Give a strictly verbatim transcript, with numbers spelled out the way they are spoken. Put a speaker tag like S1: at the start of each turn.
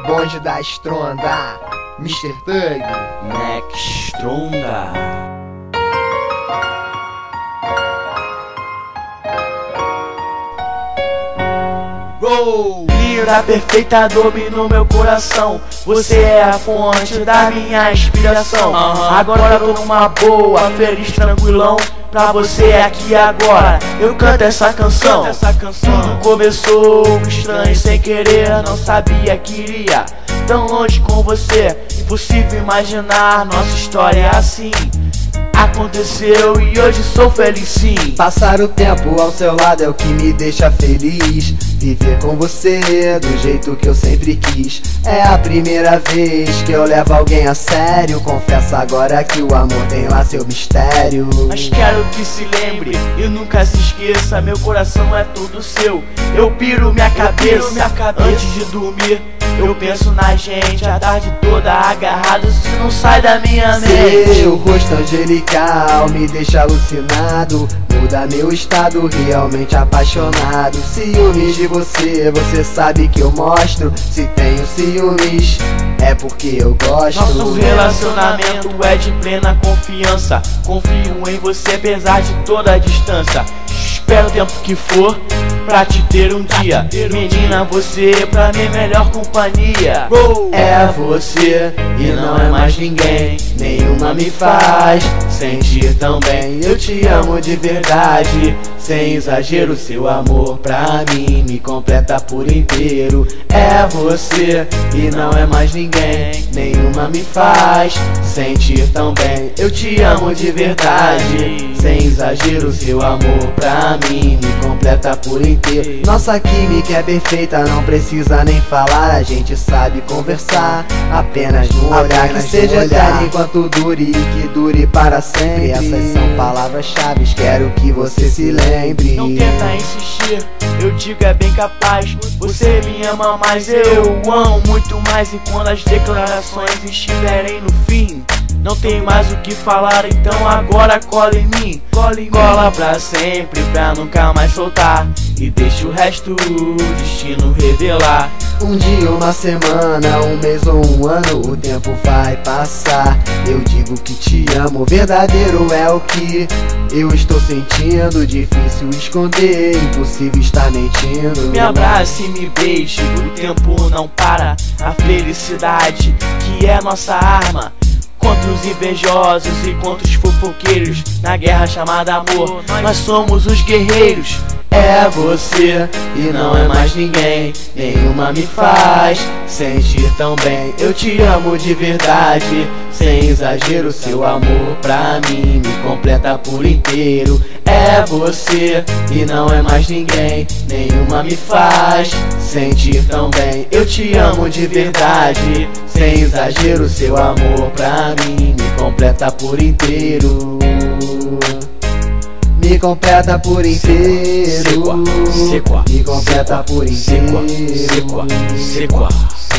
S1: bonde da Stronda, mister Thug,
S2: Mac Stronda.
S1: Roll!
S2: Lira perfeita dominou meu coração. Você é a fonte da minha inspiração. uh-huh. Agora eu tô numa boa, feliz, tranquilão. Pra você aqui agora eu canto essa canção. essa canção. Tudo começou estranho, sem querer, não sabia que iria tão longe com você. Impossível imaginar nossa história assim. Aconteceu e hoje sou feliz sim.
S1: Passar o tempo ao seu lado é o que me deixa feliz. Viver com você do jeito que eu sempre quis. É a primeira vez que eu levo alguém a sério. Confesso agora que o amor tem lá seu mistério.
S2: Mas quero que se lembre e nunca se esqueça, meu coração é todo seu. Eu piro minha cabeça, minha cabeça. Antes de dormir eu penso na gente a tarde toda agarrado, se não sai da minha mente.
S1: Seu rosto angelical me deixa alucinado, muda meu estado, realmente apaixonado. Ciúmes de você, você sabe que eu mostro. Se tenho ciúmes, é porque eu gosto.
S2: Nosso relacionamento é de plena confiança. Confio em você apesar de toda a distância. Espero o tempo que for pra te ter um dia. Menina, você pra mim é melhor companhia.
S1: É você e não é mais ninguém. Nenhuma me faz sentir tão bem. Eu te amo de verdade, sem exagero. Seu amor pra mim me completa por inteiro. É você e não é mais ninguém. Nenhuma me faz sentir tão bem. Eu te amo de verdade, sem exagero. Seu amor pra mim me completa por inteiro. Nossa química é perfeita, não precisa nem falar. A gente sabe conversar apenas no olhar. Que seja eterno enquanto dure e que dure para sempre. Essas são palavras-chave, quero que você se lembre.
S2: Não tenta insistir, eu digo é bem capaz. Você me ama, mas eu amo muito mais. E quando as declarações estiverem no fim, não tem mais o que falar, então agora cola em mim. Cola em cola mim. Pra sempre, pra nunca mais soltar. E deixa o resto, o destino revelar.
S1: Um dia, uma semana, um mês ou um ano, o tempo vai passar. Eu digo que te amo, verdadeiro é o que eu estou sentindo. Difícil esconder, impossível estar mentindo.
S2: Me abrace e me beije, o tempo não para. A felicidade que é nossa arma contra os invejosos e contra os fofoqueiros. Na guerra chamada amor, nós somos os guerreiros.
S1: É você e não é mais ninguém. Nenhuma me faz sentir tão bem. Eu te amo de verdade, sem exagero. Seu amor pra mim me completa por inteiro. É você e não é mais ninguém. Nenhuma me faz sentir tão bem. Eu te amo de verdade, sem exagero. Seu amor pra mim me completa por inteiro. Me completa por inteiro.
S2: Sequa, sequa,
S1: me completa por inteiro.
S2: Sequa, sequa, sequa.